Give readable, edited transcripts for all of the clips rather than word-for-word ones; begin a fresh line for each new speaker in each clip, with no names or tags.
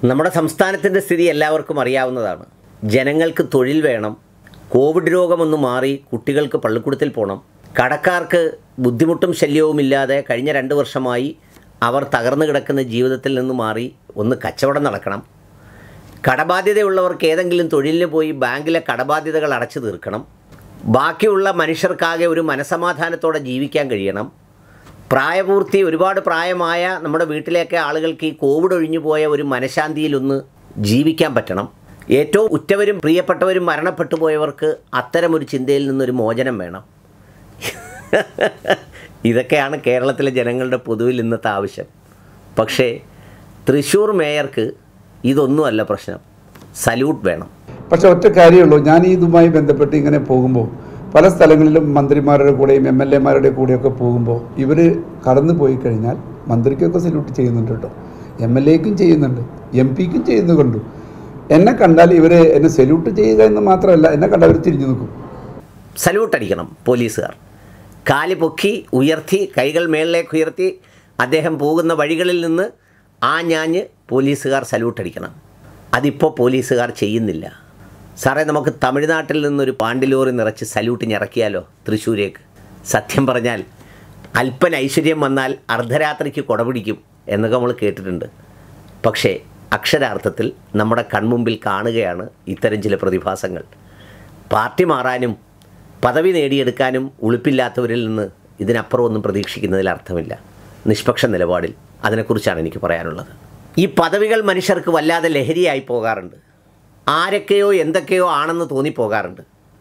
നമ്മുടെ സംസ്ഥാനത്തിൻ്റെ സ്ഥിതി എല്ലാവർക്കും അറിയാവുന്നതാണ്. ജനങ്ങൾക്ക് തൊഴിൽ വേണം, കോവിഡ് രോഗമൊന്ന് മാറി കുട്ടികൾക്ക് പള്ളിക്കൂടത്തിൽ പോകണം, കടക്കാർക്ക് ബുദ്ധിമുട്ടും ശല്യവുമില്ലാതെ കഴിഞ്ഞ 2 വർഷമായി അവർ തകർന്നു കിടക്കുന്ന ജീവിതത്തിൽ നിന്ന് മാറി ഒന്ന് കച്ചവടം നടക്കണം, കടബാധ്യതയുള്ളവർക്ക് ഏതെങ്കിലും തൊഴിലിന് പോയി ബാങ്കിലെ കടബാധ്യതകൾ അടച്ചു തീർക്കണം, ബാക്കിയുള്ള മനുഷ്യർക്കാകെ ഒരു മനസമാധാനത്തോടെ ജീവിക്കാൻ കഴിയണം, പ്രായപൂർത്തി ഒരുപാട് പ്രായമായ നമ്മുടെ വീട്ടിലേക്ക് ആളുകൾക്ക് ഈ കോവിഡ് ഒഴിഞ്ഞു പോയ ഒരു മനഃശാന്തിയിലൊന്ന് ജീവിക്കാൻ പറ്റണം, ഏറ്റവും ഉറ്റവരും പ്രിയപ്പെട്ടവരും മരണപ്പെട്ടു പോയവർക്ക് അത്തരമൊരു ചിന്തയിൽ നിന്നൊരു മോചനം വേണം. ഇതൊക്കെയാണ് കേരളത്തിലെ ജനങ്ങളുടെ പൊതുവിൽ ഇന്നത്തെ ആവശ്യം. പക്ഷേ തൃശ്ശൂർ മേയർക്ക് ഇതൊന്നുമല്ല പ്രശ്നം, സല്യൂട്ട് വേണം.
പക്ഷെ ഒറ്റ കാര്യമുള്ളൂ, ഞാൻ ഇതുമായി ബന്ധപ്പെട്ട് ഇങ്ങനെ പോകുമ്പോൾ പല സ്ഥലങ്ങളിലും മന്ത്രിമാരുടെ കൂടെയും MLA-മാരുടെ കൂടെയൊക്കെ പോകുമ്പോൾ ഇവർ കടന്നു പോയി കഴിഞ്ഞാൽ മന്ത്രിക്കൊക്കെ സല്യൂട്ട് ചെയ്യുന്നുണ്ട് കേട്ടോ, MLA-ക്കും ചെയ്യുന്നുണ്ട്, MP-ക്കും ചെയ്യുന്നു കണ്ടു. എന്നെ കണ്ടാൽ ഇവർ എന്നെ സല്യൂട്ട് ചെയ്യുക എന്ന് മാത്രമല്ല, എന്നെ കണ്ടാൽ അവർ തിരിഞ്ഞു നിൽക്കും.
സല്യൂട്ട് അടിക്കണം പോലീസുകാർ. കാല് പൊക്കി ഉയർത്തി, കൈകൾ മേളിലേക്ക് ഉയർത്തി അദ്ദേഹം പോകുന്ന വഴികളിൽ നിന്ന് ഞാഞ്ഞ് പോലീസുകാർ സല്യൂട്ട് അടിക്കണം. അതിപ്പോൾ പോലീസുകാർ ചെയ്യുന്നില്ല. സാറേ, നമുക്ക് തമിഴ്നാട്ടിൽ നിന്നൊരു പാണ്ടിലോറി നിറച്ച് സല്യൂട്ടിന് ഇറക്കിയാലോ തൃശ്ശൂരേക്ക്? സത്യം പറഞ്ഞാൽ അല്പൻ ഐശ്വര്യം വന്നാൽ അർദ്ധരാത്രിക്ക് കൊടപിടിക്കും എന്നൊക്കെ നമ്മൾ കേട്ടിട്ടുണ്ട്. പക്ഷേ അക്ഷരാർത്ഥത്തിൽ നമ്മുടെ കൺമുമ്പിൽ കാണുകയാണ് ഇത്തരം ചില പ്രതിഭാസങ്ങൾ. പാർട്ടി മാറാനും പദവി നേടിയെടുക്കാനും ഉളുപ്പില്ലാത്തവരിൽ നിന്ന് ഇതിനപ്പുറം ഒന്നും പ്രതീക്ഷിക്കുന്നതിൽ അർത്ഥമില്ല. നിഷ്പക്ഷ നിലപാടിൽ അതിനെക്കുറിച്ചാണ് എനിക്ക് പറയാനുള്ളത്. ഈ പദവികൾ മനുഷ്യർക്ക് വല്ലാതെ ലഹരിയായി പോകാറുണ്ട്. ആരൊക്കെയോ എന്തൊക്കെയോ ആണെന്ന് തോന്നിപ്പോകാറുണ്ട്.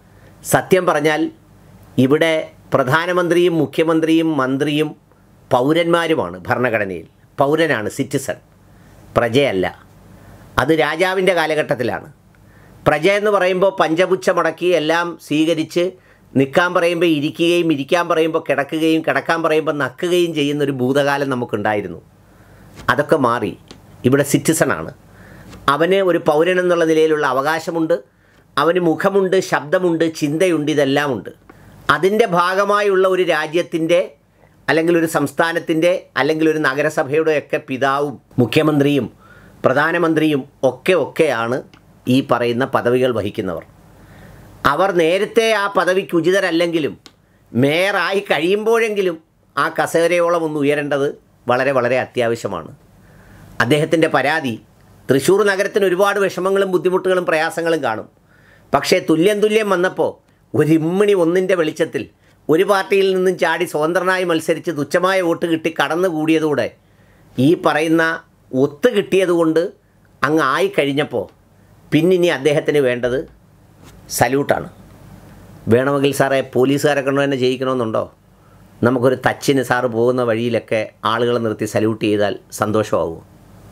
സത്യം പറഞ്ഞാൽ ഇവിടെ പ്രധാനമന്ത്രിയും മുഖ്യമന്ത്രിയും മന്ത്രിയും പൗരന്മാരുമാണ്. ഭരണഘടനയിൽ പൗരനാണ്, സിറ്റിസൺ, പ്രജയല്ല. അത് രാജാവിൻ്റെ കാലഘട്ടത്തിലാണ്. പ്രജ എന്ന് പറയുമ്പോൾ പഞ്ചപുച്ഛ മുടക്കി എല്ലാം സ്വീകരിച്ച് നിൽക്കാൻ പറയുമ്പോൾ ഇരിക്കുകയും ഇരിക്കാൻ പറയുമ്പോൾ കിടക്കുകയും കിടക്കാൻ പറയുമ്പോൾ നക്കുകയും ചെയ്യുന്നൊരു ഭൂതകാലം നമുക്കുണ്ടായിരുന്നു. അതൊക്കെ മാറി. ഇവിടെ സിറ്റിസണാണ്. അവന് ഒരു പൗരൻ എന്നുള്ള നിലയിലുള്ള അവകാശമുണ്ട്, അവന് മുഖമുണ്ട്, ശബ്ദമുണ്ട്, ചിന്തയുണ്ട്, ഇതെല്ലാമുണ്ട്. അതിൻ്റെ ഭാഗമായുള്ള ഒരു രാജ്യത്തിൻ്റെ അല്ലെങ്കിൽ ഒരു സംസ്ഥാനത്തിൻ്റെ അല്ലെങ്കിൽ ഒരു നഗരസഭയുടെയൊക്കെ പിതാവും മുഖ്യമന്ത്രിയും പ്രധാനമന്ത്രിയും ഒക്കെയാണ് ഈ പറയുന്ന പദവികൾ വഹിക്കുന്നവർ. അവർ നേരത്തെ ആ പദവിക്ക് ഉചിതരല്ലെങ്കിലും മേയറായി കഴിയുമ്പോഴെങ്കിലും ആ കസേരയോളം ഒന്ന് ഉയരേണ്ടത് വളരെ വളരെ അത്യാവശ്യമാണ്. അദ്ദേഹത്തിൻ്റെ പരാതി, തൃശ്ശൂർ നഗരത്തിന് ഒരുപാട് വിഷമങ്ങളും ബുദ്ധിമുട്ടുകളും പ്രയാസങ്ങളും കാണും. പക്ഷേ തുല്യം വന്നപ്പോൾ ഒരിമ്മിണി ഒന്നിൻ്റെ വെളിച്ചത്തിൽ ഒരു പാർട്ടിയിൽ നിന്നും ചാടി സ്വതന്ത്രനായി മത്സരിച്ച് തുച്ഛമായ വോട്ട് കിട്ടി കടന്നുകൂടിയതോടെ ഈ പറയുന്ന ഒത്തു കിട്ടിയതുകൊണ്ട് അങ്ങ് ആയിക്കഴിഞ്ഞപ്പോൾ പിന്നിനി അദ്ദേഹത്തിന് വേണ്ടത് സല്യൂട്ടാണ്. വേണമെങ്കിൽ സാറേ പോലീസുകാരെ കൊണ്ട് തന്നെ ജയിക്കണമെന്നുണ്ടോ? നമുക്കൊരു ടച്ചിന് സാറ് പോകുന്ന വഴിയിലൊക്കെ ആളുകളെ നിർത്തി സല്യൂട്ട് ചെയ്താൽ സന്തോഷമാകുമോ?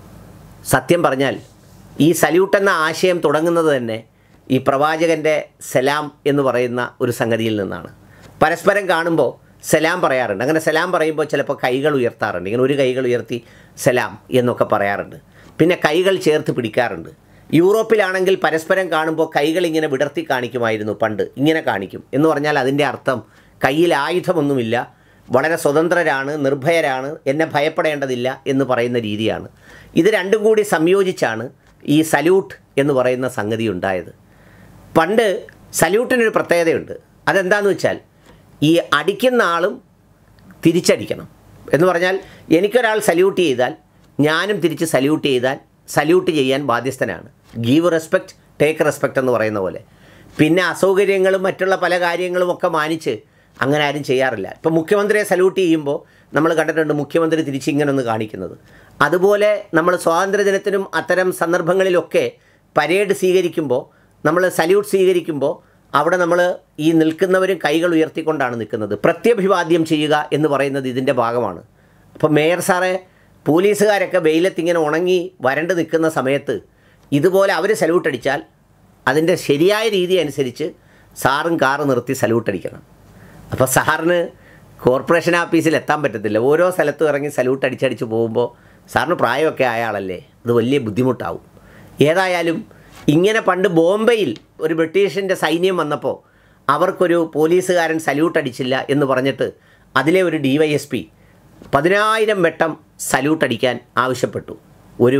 സത്യം പറഞ്ഞാൽ ഈ സല്യൂട്ട് എന്ന ആശയം തുടങ്ങുന്നത് തന്നെ ഈ പ്രവാചകൻ്റെ സലാം എന്ന് പറയുന്ന ഒരു സംഗതിയിൽ നിന്നാണ്. പരസ്പരം കാണുമ്പോൾ സലാം പറയാറുണ്ട്. അങ്ങനെ സലാം പറയുമ്പോൾ ചിലപ്പോൾ കൈകൾ ഉയർത്താറുണ്ട്. ഇങ്ങനെ ഒരു കൈകൾ ഉയർത്തി സലാം എന്നൊക്കെ പറയാറുണ്ട്. പിന്നെ കൈകൾ ചേർത്ത് പിടിക്കാറുണ്ട്. യൂറോപ്പിലാണെങ്കിൽ പരസ്പരം കാണുമ്പോൾ കൈകൾ ഇങ്ങനെ വിടർത്തി കാണിക്കുമായിരുന്നു പണ്ട്. ഇങ്ങനെ കാണിക്കും എന്ന് പറഞ്ഞാൽ അതിൻ്റെ അർത്ഥം കയ്യിൽ ആയുധമൊന്നുമില്ല, വളരെ സ്വതന്ത്രരാണ്, നിർഭയരാണ്, എന്നെ ഭയപ്പെടേണ്ടതില്ല എന്ന് പറയുന്ന രീതിയാണ്. ഇത് രണ്ടും കൂടി സംയോജിച്ചാണ് ഈ സല്യൂട്ട് എന്ന് പറയുന്ന സംഗതി ഉണ്ടായത്. പണ്ട് സല്യൂട്ടിനൊരു പ്രത്യേകതയുണ്ട്. അതെന്താണെന്ന് വെച്ചാൽ ഈ അടിക്കുന്ന ആളും തിരിച്ചടിക്കണം എന്ന് പറഞ്ഞാൽ എനിക്കൊരാൾ സല്യൂട്ട് ചെയ്താൽ ഞാനും തിരിച്ച് സല്യൂട്ട് ചെയ്താൽ സല്യൂട്ട് ചെയ്യാൻ ബാധ്യസ്ഥനാണ്. ഗീവ് റെസ്പെക്റ്റ് ടേക്ക് റെസ്പെക്റ്റ് എന്ന് പറയുന്ന പോലെ. പിന്നെ അസൗകര്യങ്ങളും മറ്റുള്ള പല കാര്യങ്ങളും ഒക്കെ മാനിച്ച് അങ്ങനെ ആരും ചെയ്യാറില്ല. ഇപ്പോൾ മുഖ്യമന്ത്രിയെ സല്യൂട്ട് ചെയ്യുമ്പോൾ നമ്മൾ കണ്ടിട്ടുണ്ട് മുഖ്യമന്ത്രി തിരിച്ച് ഇങ്ങനെ ഒന്ന് കാണിക്കുന്നത്. അതുപോലെ നമ്മൾ സ്വാതന്ത്ര്യദിനത്തിനും അത്തരം സന്ദർഭങ്ങളിലൊക്കെ പരേഡ് സ്വീകരിക്കുമ്പോൾ, നമ്മൾ സല്യൂട്ട് സ്വീകരിക്കുമ്പോൾ അവിടെ നമ്മൾ ഈ നിൽക്കുന്നവരും കൈകൾ ഉയർത്തിക്കൊണ്ടാണ് നിൽക്കുന്നത്. പ്രത്യഭിവാദ്യം ചെയ്യുക എന്ന് പറയുന്നത് ഇതിൻ്റെ ഭാഗമാണ്. അപ്പോൾ മേയർ സാറേ, പോലീസുകാരൊക്കെ വെയിലത്തിങ്ങനെ ഉണങ്ങി വരണ്ട് നിൽക്കുന്ന സമയത്ത് ഇതുപോലെ അവർ സല്യൂട്ട് അടിച്ചാൽ അതിൻ്റെ ശരിയായ രീതി അനുസരിച്ച് സാറും കാറ് നിർത്തി സല്യൂട്ട് അടിക്കണം. അപ്പോൾ സാറിന് കോർപ്പറേഷൻ ഓഫീസിൽ എത്താൻ പറ്റത്തില്ല. ഓരോ സ്ഥലത്തും ഇറങ്ങി സല്യൂട്ട് അടിച്ചടിച്ച് പോകുമ്പോൾ സാറിന് പ്രായമൊക്കെ ആയ ആളല്ലേ, അത് വലിയ ബുദ്ധിമുട്ടാവും. ഏതായാലും ഇങ്ങനെ പണ്ട് ബോംബെയിൽ ഒരു ബ്രിട്ടീഷിൻ്റെ സൈന്യം വന്നപ്പോൾ അവർക്കൊരു പോലീസുകാരൻ സല്യൂട്ട് അടിച്ചില്ല എന്ന് പറഞ്ഞിട്ട് അതിലെ ഒരു DYSP 10,000 വട്ടം സല്യൂട്ട് അടിക്കാൻ ആവശ്യപ്പെട്ടു. ഒരു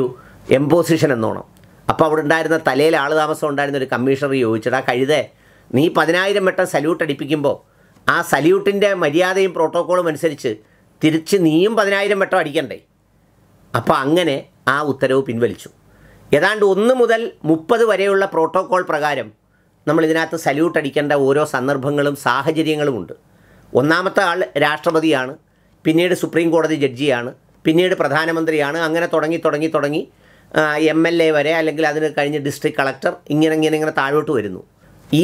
എംപോസിഷൻ എന്നോണം. അപ്പോൾ അവിടെ ഉണ്ടായിരുന്ന തലയിൽ ആൾ താമസം ഉണ്ടായിരുന്ന ഒരു കമ്മീഷണർ ചോദിച്ചടാ കഴുതേ, നീ 10,000 വട്ടം സല്യൂട്ട് അടിപ്പിക്കുമ്പോൾ ആ സല്യൂട്ടിൻ്റെ മര്യാദയും പ്രോട്ടോക്കോളും അനുസരിച്ച് തിരിച്ച് നീയും 10,000 വട്ടം അടിക്കണ്ടേ? അപ്പോൾ അങ്ങനെ ആ ഉത്തരവ് പിൻവലിച്ചു. ഏതാണ്ട് 1 മുതൽ 30 വരെയുള്ള പ്രോട്ടോക്കോൾ പ്രകാരം നമ്മളിതിനകത്ത് സല്യൂട്ട് അടിക്കേണ്ട ഓരോ സന്ദർഭങ്ങളും സാഹചര്യങ്ങളുമുണ്ട്. ഒന്നാമത്തെ ആൾ രാഷ്ട്രപതിയാണ്, പിന്നീട് സുപ്രീം കോടതി ജഡ്ജിയാണ്, പിന്നീട് പ്രധാനമന്ത്രിയാണ്. അങ്ങനെ തുടങ്ങി MLA വരെ, അല്ലെങ്കിൽ അതിന് കഴിഞ്ഞ് ഡിസ്ട്രിക്ട് കളക്ടർ, ഇങ്ങനെ താഴോട്ട് വരുന്നു. ഈ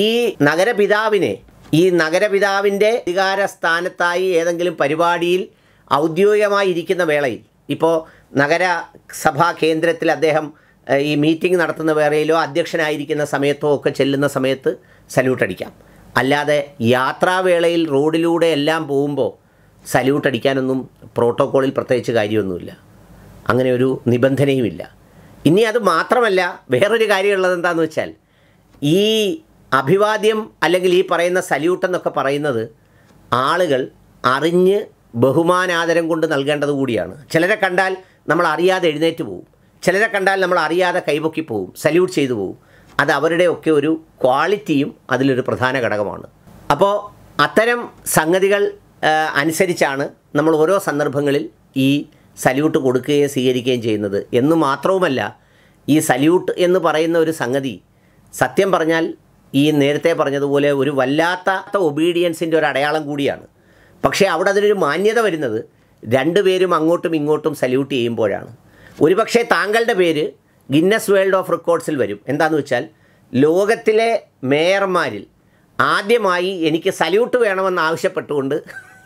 നഗരപിതാവിൻ്റെ അധികാര സ്ഥാനത്തായി ഏതെങ്കിലും പരിപാടിയിൽ ഔദ്യോഗികമായി ഇരിക്കുന്ന വേളയിൽ, ഇപ്പോൾ നഗരസഭാ കേന്ദ്രത്തിൽ അദ്ദേഹം ഈ മീറ്റിംഗ് നടത്തുന്ന വേളയിലോ അധ്യക്ഷനായിരിക്കുന്ന സമയത്തോ ഒക്കെ ചെല്ലുന്ന സമയത്ത് സല്യൂട്ട് അടിക്കാം. അല്ലാതെ യാത്രാവേളയിൽ റോഡിലൂടെ എല്ലാം പോകുമ്പോൾ സല്യൂട്ട് അടിക്കാനൊന്നും പ്രോട്ടോക്കോളിൽ പ്രത്യേകിച്ച് കാര്യമൊന്നുമില്ല. അങ്ങനെ ഒരു നിബന്ധനയുമില്ല. ഇനി അത് മാത്രമല്ല, വേറൊരു കാര്യമുള്ളത് എന്താണെന്ന് വെച്ചാൽ, ഈ അഭിവാദ്യം അല്ലെങ്കിൽ ഈ പറയുന്ന സല്യൂട്ട് എന്നൊക്കെ പറയുന്നത് ആളുകൾ അറിഞ്ഞ് ബഹുമാനാദരം കൊണ്ട് നൽകേണ്ടത് കൂടിയാണ്. ചിലരെ കണ്ടാൽ നമ്മൾ അറിയാതെ എഴുന്നേറ്റ് പോകും, ചിലരെ കണ്ടാൽ നമ്മൾ അറിയാതെ കൈപൊക്കി പോകും, സല്യൂട്ട് ചെയ്തു പോകും. അത് അവരുടെയൊക്കെ ഒരു ക്വാളിറ്റിയും അതിലൊരു പ്രധാന ഘടകമാണ്. അപ്പോൾ അത്തരം സംഗതികൾ അനുസരിച്ചാണ് നമ്മൾ ഓരോ സന്ദർഭങ്ങളിൽ ഈ സല്യൂട്ട് കൊടുക്കുകയും സ്വീകരിക്കുകയും ചെയ്യുന്നത്. എന്ന് മാത്രവുമല്ല, ഈ സല്യൂട്ട് എന്ന് പറയുന്ന ഒരു സംഗതി സത്യം പറഞ്ഞാൽ ഈ നേരത്തെ പറഞ്ഞതുപോലെ ഒരു വല്ലാത്ത ഒബീഡിയൻസിൻ്റെ ഒരു അടയാളം കൂടിയാണ്. പക്ഷേ അവിടെ അതിനൊരു മാന്യത വരുന്നത് രണ്ടുപേരും അങ്ങോട്ടും ഇങ്ങോട്ടും സല്യൂട്ട് ചെയ്യുമ്പോഴാണ്. ഒരുപക്ഷെ താങ്കളുടെ പേര് ഗിന്നസ് വേൾഡ് ഓഫ് റെക്കോർഡ്സിൽ വരും. എന്താണെന്ന് വെച്ചാൽ, ലോകത്തിലെ മേയർമാരിൽ ആദ്യമായി എനിക്ക് സല്യൂട്ട് വേണമെന്ന് ആവശ്യപ്പെട്ടുകൊണ്ട്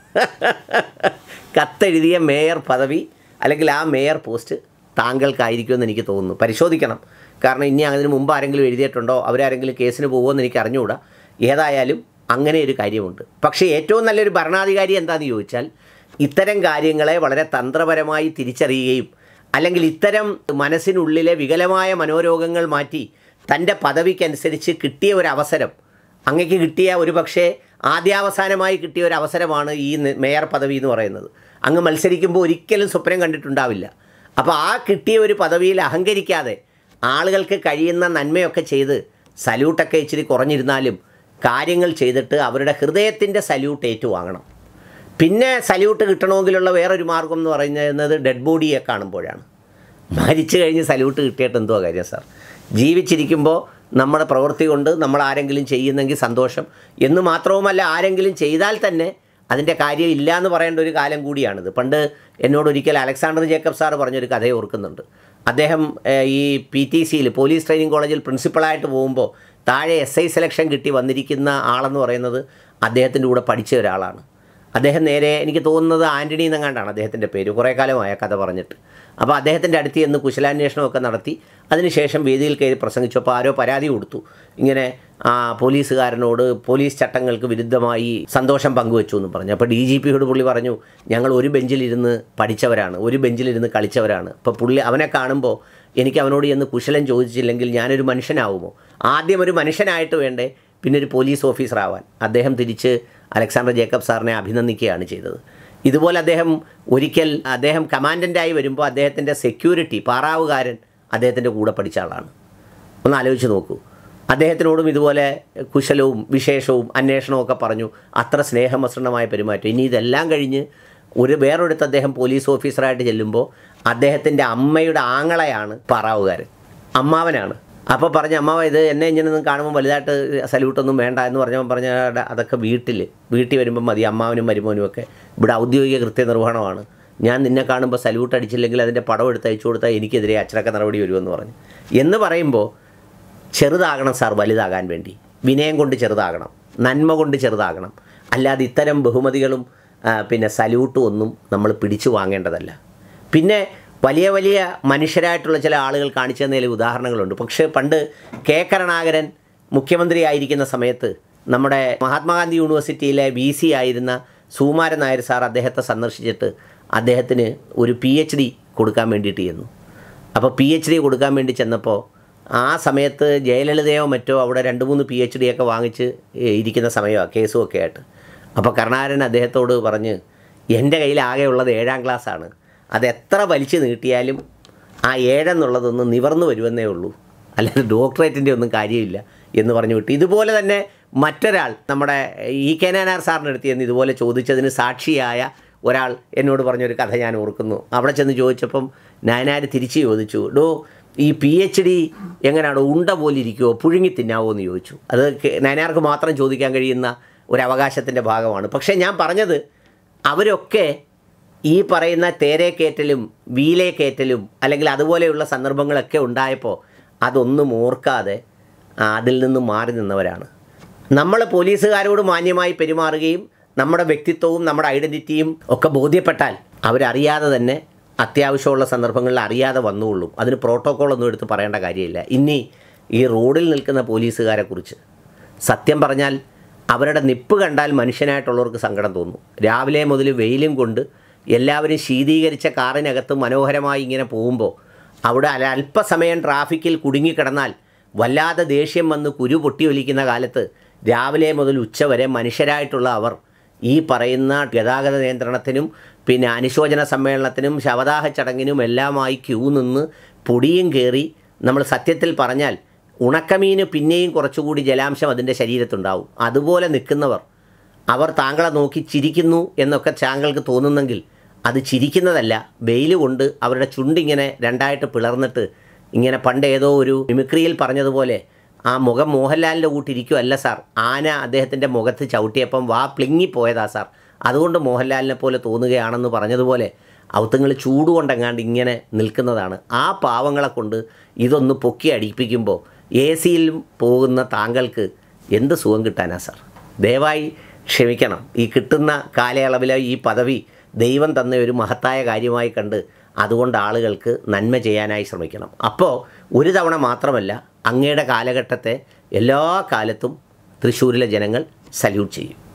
കത്തെഴുതിയ മേയർ പദവി അല്ലെങ്കിൽ ആ മേയർ പോസ്റ്റ് താങ്കൾക്കായിരിക്കുമെന്ന് എനിക്ക് തോന്നുന്നു. പരിശോധിക്കണം, കാരണം ഇനി അതിന് മുമ്പ് ആരെങ്കിലും എഴുതിയിട്ടുണ്ടോ, അവരാരെങ്കിലും കേസിന് പോകുമെന്ന് എനിക്ക് അറിഞ്ഞുകൂടാ. ഏതായാലും അങ്ങനെ ഒരു കാര്യമുണ്ട്. പക്ഷേ ഏറ്റവും നല്ലൊരു ഭരണാധികാരി എന്താണെന്ന് ചോദിച്ചാൽ, ഇത്തരം കാര്യങ്ങളെ വളരെ തന്ത്രപരമായി തിരിച്ചറിയുകയും അല്ലെങ്കിൽ ഇത്തരം മനസ്സിനുള്ളിലെ വികലമായ മനോരോഗങ്ങൾ മാറ്റി തൻ്റെ പദവിക്കനുസരിച്ച് കിട്ടിയ ഒരു അവസരം, അങ്ങക്ക് കിട്ടിയ ഒരു പക്ഷേ ആദ്യാവസാനമായി കിട്ടിയ ഒരു അവസരമാണ് ഈ മേയർ പദവി എന്ന് പറയുന്നത്. അങ്ങ് മത്സരിക്കുമ്പോൾ ഒരിക്കലും സ്വപ്നം കണ്ടിട്ടുണ്ടാവില്ല. അപ്പോൾ ആ കിട്ടിയ ഒരു പദവിയിൽ അഹങ്കരിക്കാതെ ആളുകൾക്ക് കഴിയുന്ന നന്മയൊക്കെ ചെയ്ത് സല്യൂട്ടൊക്കെ ഇച്ചിരി കുറഞ്ഞിരുന്നാലും കാര്യങ്ങൾ ചെയ്തിട്ട് അവരുടെ ഹൃദയത്തിൻ്റെ സല്യൂട്ട് ഏറ്റുവാങ്ങണം. പിന്നെ സല്യൂട്ട് കിട്ടണമെങ്കിലുള്ള വേറൊരു മാർഗം എന്ന് പറയുന്നത് ഡെഡ് ബോഡിയെ കാണുമ്പോഴാണ്. മരിച്ചു കഴിഞ്ഞ് സല്യൂട്ട് കിട്ടിയിട്ട് എന്തോ കാര്യം സാർ? ജീവിച്ചിരിക്കുമ്പോൾ നമ്മുടെ പ്രവൃത്തി കൊണ്ട് നമ്മൾ ആരെങ്കിലും ചെയ്യുന്നെങ്കിൽ സന്തോഷം. എന്ന് മാത്രവുമല്ല, ആരെങ്കിലും ചെയ്താൽ തന്നെ അതിൻ്റെ കാര്യം ഇല്ല എന്ന് പറയേണ്ട ഒരു കാലം കൂടിയാണിത്. പണ്ട് എന്നോടൊരിക്കൽ അലക്സാണ്ടർ ജേക്കബ് സാറ് പറഞ്ഞൊരു കഥയെ ഓർക്കുന്നുണ്ട്. അദ്ദേഹം ഈ PTCയിൽ പോലീസ് ട്രെയിനിങ് കോളേജിൽ പ്രിൻസിപ്പളായിട്ട് പോകുമ്പോൾ താഴെ SI സെലക്ഷൻ കിട്ടി വന്നിരിക്കുന്ന ആളെന്ന് പറയുന്നത് അദ്ദേഹത്തിൻ്റെ കൂടെ പഠിച്ച ഒരാളാണ്. അദ്ദേഹം നേരെ, എനിക്ക് തോന്നുന്നത് ആൻ്റണി എന്നെങ്ങാണ്ടാണ് അദ്ദേഹത്തിൻ്റെ പേര്, കുറേ കാലമായ കഥ പറഞ്ഞിട്ട്. അപ്പോൾ അദ്ദേഹത്തിൻ്റെ അടുത്ത് ചെന്ന് കുശലാന്വേഷണമൊക്കെ നടത്തി അതിനുശേഷം വേദിയിൽ കയറി പ്രസംഗിച്ചപ്പോൾ ആരോ പരാതി കൊടുത്തു, ഇങ്ങനെ പോലീസുകാരനോട് പോലീസ് ചട്ടങ്ങൾക്ക് വിരുദ്ധമായി സന്തോഷം പങ്കുവെച്ചു എന്ന് പറഞ്ഞു. അപ്പോൾ DGPയോട് പുള്ളി പറഞ്ഞു, ഞങ്ങൾ ഒരു ബെഞ്ചിലിരുന്ന് പഠിച്ചവരാണ്, ഒരു ബെഞ്ചിലിരുന്ന് കളിച്ചവരാണ്. അപ്പോൾ പുള്ളി അവനെ കാണുമ്പോൾ എനിക്ക് അവനോട് ചെന്ന് കുശലം ചോദിച്ചില്ലെങ്കിൽ ഞാനൊരു മനുഷ്യനാവുമോ? ആദ്യം ഒരു മനുഷ്യനായിട്ട് വേണ്ടേ പിന്നെ ഒരു പോലീസ് ഓഫീസർ ആവാൻ? അദ്ദേഹം തിരിച്ച് അലക്സാണ്ടർ ജേക്കബ് സാറിനെ അഭിനന്ദിക്കുകയാണ് ചെയ്തത്. ഇതുപോലെ അദ്ദേഹം കമാൻഡൻ്റായി വരുമ്പോൾ അദ്ദേഹത്തിൻ്റെ സെക്യൂരിറ്റി പാറാവുകാരൻ അദ്ദേഹത്തിൻ്റെ കൂടെ പഠിച്ച ആളാണ്. ഒന്ന് ആലോചിച്ച് നോക്കൂ. അദ്ദേഹത്തിനോടും ഇതുപോലെ കുശലവും വിശേഷവും അന്വേഷണവും ഒക്കെ പറഞ്ഞു. അത്ര സ്നേഹമസൃണമായ പെരുമാറ്റം. ഇനി ഇതെല്ലാം കഴിഞ്ഞ് വേറൊരിടത്ത് അദ്ദേഹം പോലീസ് ഓഫീസറായിട്ട് ചെല്ലുമ്പോൾ അദ്ദേഹത്തിൻ്റെ അമ്മയുടെ ആങ്ങളയാണ് പാറാവുകാരൻ, അമ്മാവനാണ്. അപ്പോൾ പറഞ്ഞ അമ്മാവ, ഇത് എന്നെ ഇങ്ങനെയൊന്നും കാണുമ്പോൾ വലുതായിട്ട് സല്യൂട്ടൊന്നും വേണ്ട എന്ന് പറഞ്ഞ അതൊക്കെ വീട്ടിൽ വരുമ്പം മതി, അമ്മാവനും മരുമോനും ഒക്കെ. ഇവിടെ ഔദ്യോഗിക കൃത്യനിർവഹണമാണ്. ഞാൻ നിന്നെ കാണുമ്പോൾ സല്യൂട്ട് അടിച്ചില്ലെങ്കിൽ അതിൻ്റെ പടം എടുത്ത് അയച്ചു കൊടുത്താൽ എനിക്കെതിരെ അച്ചടക്ക നടപടി വരുമെന്ന് പറഞ്ഞു. എന്ന് പറയുമ്പോൾ ചെറുതാകണം സാർ വലുതാകാൻ വേണ്ടി. വിനയം കൊണ്ട് ചെറുതാകണം, നന്മ കൊണ്ട് ചെറുതാകണം. അല്ലാതെ ഇത്തരം ബഹുമതികളും പിന്നെ സല്യൂട്ടും ഒന്നും നമ്മൾ പിടിച്ചു വാങ്ങേണ്ടതല്ല. പിന്നെ വലിയ വലിയ മനുഷ്യരായിട്ടുള്ള ചില ആളുകൾ കാണിച്ചു തന്നതിൽ ഉദാഹരണങ്ങളുണ്ട്. പക്ഷേ പണ്ട് കരുണാകരൻ മുഖ്യമന്ത്രി ആയിരിക്കുന്ന സമയത്ത് നമ്മുടെ മഹാത്മാഗാന്ധി യൂണിവേഴ്സിറ്റിയിലെ VC ആയിരുന്ന സുകുമാരൻ നായർ സാർ അദ്ദേഹത്തെ സന്ദർശിച്ചിട്ട് അദ്ദേഹത്തിന് ഒരു PhD കൊടുക്കാൻ വേണ്ടിയിട്ട് ചെന്നു. അപ്പോൾ PhD കൊടുക്കാൻ വേണ്ടി ചെന്നപ്പോൾ ആ സമയത്ത് ജയലളിതയോ മറ്റോ അവിടെ 2-3 PhD ഒക്കെ വാങ്ങിച്ച് ഇരിക്കുന്ന സമയമാണ്, കേസും ഒക്കെ ആയിട്ട്. അപ്പോൾ കരുണാകരൻ അദ്ദേഹത്തോട് പറഞ്ഞ്, എൻ്റെ കയ്യിൽ ആകെ ഉള്ളത് 7ാം ക്ലാസ്സാണ്, അതെത്ര വലിച്ചു നീട്ടിയാലും ആ 7 എന്നുള്ളതൊന്ന് നിവർന്നു വരുമെന്നേ ഉള്ളൂ, അല്ലാതെ ഡോക്ടറേറ്റിൻ്റെ ഒന്നും കാര്യമില്ല എന്ന് പറഞ്ഞു വിട്ടു. ഇതുപോലെ തന്നെ മറ്റൊരാൾ നമ്മുടെ EK നായനാർ സാറിൻ്റെ അടുത്ത് ചെന്ന് ഇതുപോലെ ചോദിച്ചതിന് സാക്ഷിയായ ഒരാൾ എന്നോട് പറഞ്ഞൊരു കഥ ഞാൻ ഓർക്കുന്നു. അവിടെ ചെന്ന് ചോദിച്ചപ്പം നായനാർ തിരിച്ച് ചോദിച്ചു, ഈ PhD എങ്ങനെയാണോ ഉണ്ട പോലെ ഇരിക്കുമോ, പുഴുങ്ങി തിന്നാവോ എന്ന് ചോദിച്ചു. അത് നായനാർക്ക് മാത്രം ചോദിക്കാൻ കഴിയുന്ന ഒരു അവകാശത്തിൻ്റെ ഭാഗമാണ്. പക്ഷേ ഞാൻ പറഞ്ഞത് അവരൊക്കെ ഈ പറയുന്ന തേരേക്കയറ്റലും വീലേക്കയറ്റലും അല്ലെങ്കിൽ അതുപോലെയുള്ള സന്ദർഭങ്ങളൊക്കെ ഉണ്ടായപ്പോൾ അതൊന്നും ഓർക്കാതെ അതിൽ നിന്നും മാറി നിന്നവരാണ്. നമ്മൾ പോലീസുകാരോട് മാന്യമായി പെരുമാറുകയും നമ്മുടെ വ്യക്തിത്വവും നമ്മുടെ ഐഡൻറ്റിറ്റിയും ഒക്കെ ബോധ്യപ്പെട്ടാൽ അവരറിയാതെ തന്നെ അത്യാവശ്യമുള്ള സന്ദർഭങ്ങളിൽ അറിയാതെ വന്നുകൊള്ളും. അതിന് പ്രോട്ടോക്കോളൊന്നും എടുത്ത് പറയേണ്ട കാര്യമില്ല. ഇനി ഈ റോഡിൽ നിൽക്കുന്ന പോലീസുകാരെക്കുറിച്ച് സത്യം പറഞ്ഞാൽ അവരുടെ നിപ്പ് കണ്ടാൽ മനുഷ്യനായിട്ടുള്ളവർക്ക് സങ്കടം തോന്നും. രാവിലെ മുതൽ വെയിലും കൊണ്ട് എല്ലാവരും ശീതീകരിച്ച കാറിനകത്ത് മനോഹരമായി ഇങ്ങനെ പോകുമ്പോൾ അവിടെ അല്പസമയം ട്രാഫിക്കിൽ കുടുങ്ങിക്കിടന്നാൽ വല്ലാതെ ദേഷ്യം വന്ന് കുരു പൊട്ടി ഒലിക്കുന്ന കാലത്ത് രാവിലെ മുതൽ ഉച്ചവരെ മനുഷ്യരായിട്ടുള്ള അവർ ഈ പറയുന്ന ഗതാഗത നിയന്ത്രണത്തിനും പിന്നെ അനുശോചന സമ്മേളനത്തിനും ശവദാഹ ചടങ്ങിനും എല്ലാമായി ക്യൂ നിന്ന് പൊടിയും കയറി നമ്മൾ സത്യത്തിൽ പറഞ്ഞാൽ ഉണക്കമീന് പിന്നെയും കുറച്ചുകൂടി ജലാംശം അതിൻ്റെ ശരീരത്തുണ്ടാവും. അതുപോലെ നിൽക്കുന്നവർ അവർ താങ്കളെ നോക്കി ചിരിക്കുന്നു എന്നൊക്കെ താങ്കൾക്ക് തോന്നുന്നെങ്കിൽ അത് ചിരിക്കുന്നതല്ല, വെയിൽ കൊണ്ട് അവരുടെ ചുണ്ടിങ്ങനെ രണ്ടായിട്ട് പിളർന്നിട്ട് ഇങ്ങനെ പണ്ട് ഏതോ ഒരു മിമിക്രിയിൽ പറഞ്ഞതുപോലെ ആ മുഖം മോഹൻലാലിൻ്റെ കൂട്ടിരിക്കുമല്ല സാർ, ആന അദ്ദേഹത്തിൻ്റെ മുഖത്ത് ചവിട്ടിയപ്പം വാ പ്ലിങ്ങിപ്പോയതാ സാർ, അതുകൊണ്ട് മോഹൻലാലിനെ പോലെ തോന്നുകയാണെന്ന് പറഞ്ഞതുപോലെ ഔത്തുങ്ങൾ ചൂടുകൊണ്ടെങ്ങാണ്ട് ഇങ്ങനെ നിൽക്കുന്നതാണ്. ആ പാവങ്ങളെ കൊണ്ട് ഇതൊന്ന് പൊക്കി അടിപ്പിക്കുമ്പോൾ AC-യിലും പോകുന്ന താങ്കൾക്ക് എന്ത് സുഖം കിട്ടാനാ സാർ? ദയവായി ക്ഷമിക്കണം. ഈ കിട്ടുന്ന കാലയളവിലെ ഈ പദവി ദൈവം തന്ന ഒരു മഹത്തായ കാര്യമായി കണ്ട് അതുകൊണ്ട് ആളുകൾക്ക് നന്മ ചെയ്യാനായി ശ്രമിക്കണം. അപ്പോൾ ഒരു തവണ മാത്രമല്ല, അങ്ങയുടെ കാലഘട്ടത്തെ എല്ലാ കാലത്തും തൃശ്ശൂരിലെ ജനങ്ങൾ സല്യൂട്ട് ചെയ്യും.